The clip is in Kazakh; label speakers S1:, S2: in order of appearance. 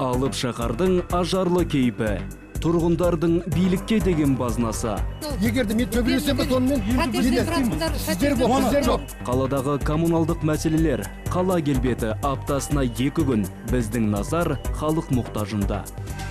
S1: Алып шақардың ажарлы кейпі, тұрғындардың билікке деген базынасы.
S2: Егерде мен төбелесем бе сонымен, сіздер жоқ.
S1: Қаладағы коммуналдық мәселелер, қала келбеті аптасына 2 күн, біздің назар халық мұқтажында.